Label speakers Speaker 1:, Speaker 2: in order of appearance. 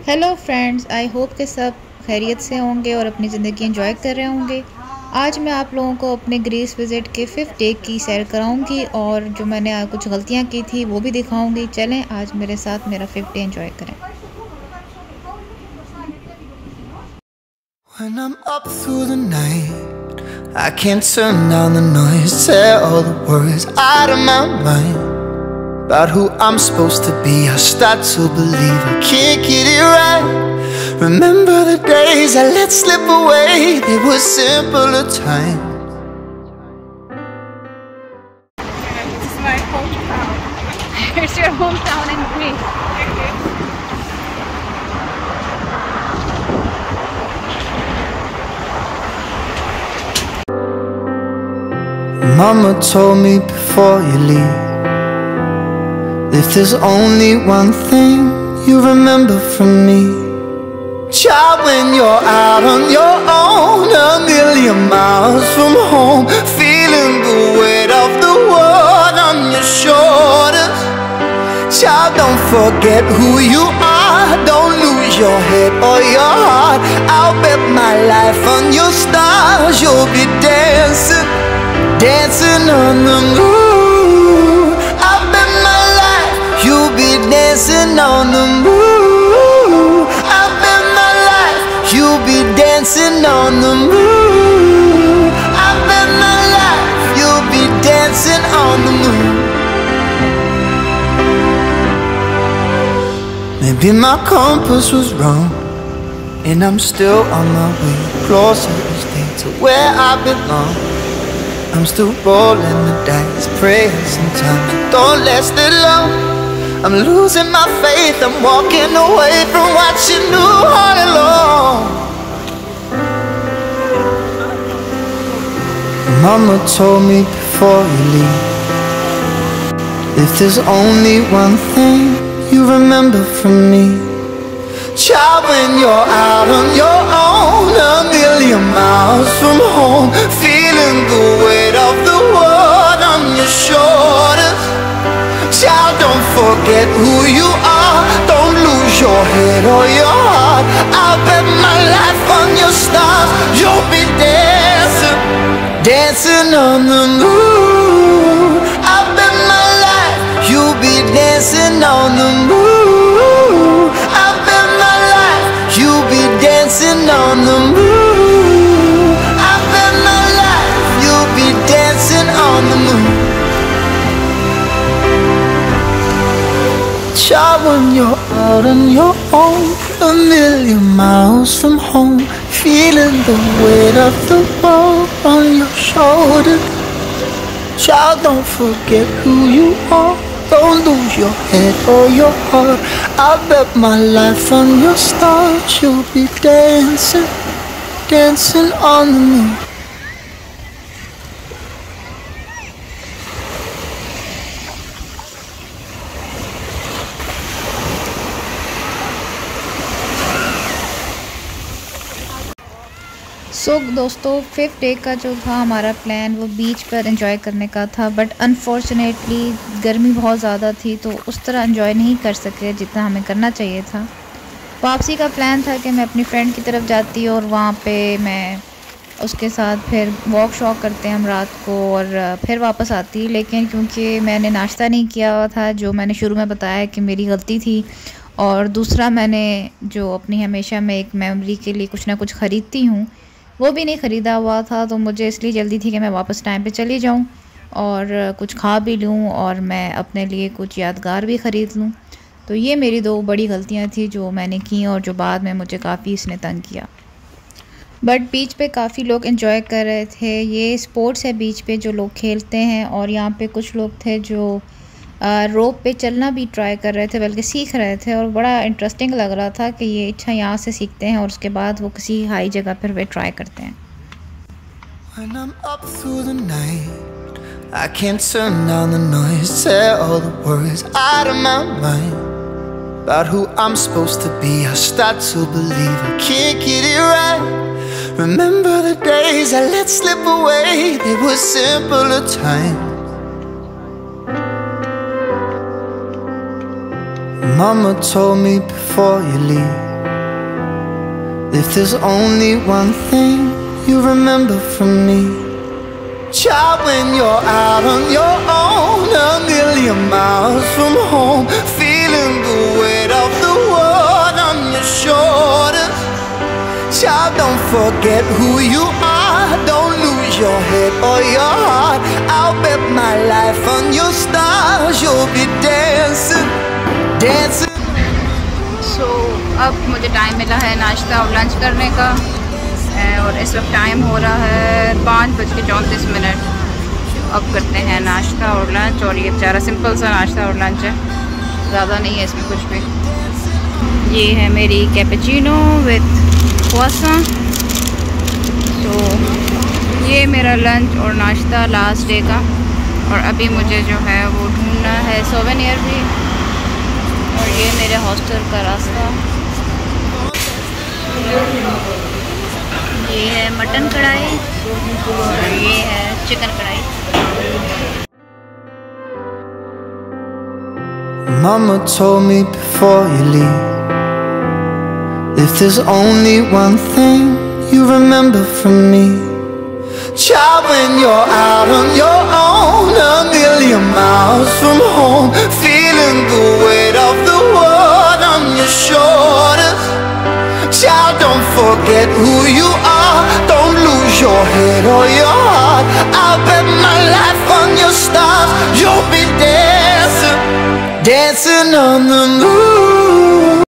Speaker 1: Hello friends, I hope कि सब खैरियत से होंगे और अपनी ज़िंदगी एंजॉय कर रहे होंगे। आज मैं आप लोगों को अपने ग्रीस विज़िट के 5th डे की सैर कराऊंगी और जो मैंने कुछ गलतियां की थी वो भी दिखाऊंगी। चलें आज मेरे साथ मेरा 5th डे एंजॉय करें।
Speaker 2: When I'm up through the night, I can't turn down the noise, tear all the worries out of my mind. About who I'm supposed to be, I start to believe I can't get it right. Remember the days I let slip away, they were simpler times.
Speaker 3: This is my hometown. It's your hometown in Greece.
Speaker 2: Mama told me before you leave, if there's only one thing you remember from me, child, when you're out on your own, a million miles from home, feeling the weight of the world on your shoulders. Child, don't forget who you are, don't lose your head or your heart. I'll bet my life on your stars, you'll be dancing, dancing on the moon. I'll bet my life you'll be dancing on the moon. I'll bet my life you'll be dancing on the moon. I'll bet my life you'll be dancing on the moon. Maybe my compass was wrong, and I'm still on my way closer each day to where I belong. I'm still rolling the dice, praying sometimes it don't last that long. I'm losing my faith, I'm walking away from what you knew all along. Mama told me before you leave, if there's only one thing you remember from me, child, when you're out on your own, a million miles from home, feeling the weight of the world on your shoulders. Child, don't forget who you are, don't lose your head or your heart. I'll bet my life on your stars, you'll be dancing, dancing on the moon. I'll bet my life you'll be dancing on the moon. I'll bet my life you'll be dancing on the moon. I'll bet my life you'll be dancing on the moon. Child, when you're out on your own, a million miles from home, feeling the weight of the world on your shoulders. Child, don't forget who you are, don't lose your head or your heart. I'll bet my life on your stars, you'll be dancing, dancing on the moon.
Speaker 1: दोस्तों 5th day का जो था हमारा plan वो बीच पर enjoy करने का था, बट अनफॉर्चुनेटली गर्मी बहुत ज़्यादा थी तो उस तरह एंजॉय नहीं कर सके जितना हमें करना चाहिए था। वापसी का प्लान था कि मैं अपनी फ्रेंड की तरफ जाती और वहाँ पे मैं उसके साथ फिर वॉक शॉक करते हम रात को और फिर वापस आती, लेकिन क्योंकि मैंने नाश्ता नहीं किया था, जो मैंने शुरू में बताया कि मेरी गलती थी, और दूसरा मैंने जो अपनी हमेशा मैं एक मेमोरी के लिए कुछ ना कुछ ख़रीदती हूँ वो भी नहीं ख़रीदा हुआ था, तो मुझे इसलिए जल्दी थी कि मैं वापस टाइम पे चली जाऊं और कुछ खा भी लूं और मैं अपने लिए कुछ यादगार भी ख़रीद लूं। तो ये मेरी 2 बड़ी गलतियां थी जो मैंने की और जो बाद में मुझे काफ़ी इसने तंग किया। बट बीच पे काफ़ी लोग एंजॉय कर रहे थे। ये स्पोर्ट्स है बीच पे जो लोग खेलते हैं, और यहाँ पे कुछ लोग थे जो रोप पे चलना भी ट्राई कर रहे थे, बल्कि सीख रहे थे, और बड़ा इंटरेस्टिंग लग रहा था कि ये अच्छा यहाँ से सीखते हैं और उसके बाद वो किसी हाई जगह पर वे ट्राई करते हैं।
Speaker 2: When I'm up through the night, I can't turn down the noise, tear all the worries out of my mind. About who I'm supposed to be, I start to believe I can't get it right. Remember the days I let slip away, they were simpler times. Mama told me before you leave, If there's only one thing you remember from me, child, when you're out on your own, a million miles from home, feeling the weight of the world on your shoulders. Child, don't forget who you are, don't lose your head or your heart. I'll bet my life on your stars, you'll be dancing, dancing.
Speaker 3: So, अब मुझे time मिला है नाश्ता और lunch करने का, और इस वक्त टाइम हो रहा है 5:34। अब करते हैं नाश्ता और लंच, और ये बेचारा सिंपल सा नाश्ता और लंच है, ज़्यादा नहीं है इसमें कुछ भी। ये है मेरी कैपेचिनो विद croissant। तो ये मेरा लंच और नाश्ता लास्ट डे का, और अभी मुझे जो है वो ढूंढना है सोवेनियर भी, और ये मेरे हॉस्टल का रास्ता। ये है मटन कढ़ाई और ये है चिकन कढ़ाई।
Speaker 2: Mama told me before you leave, if there's only one thing you remember from me, child, when you're out on your own, a million miles from home, feeling the weight of the world on your shoulders. Child, don't forget who you are, don't lose your head or your heart. I'll bet my life on your stars, you'll be dancing, dancing on the moon.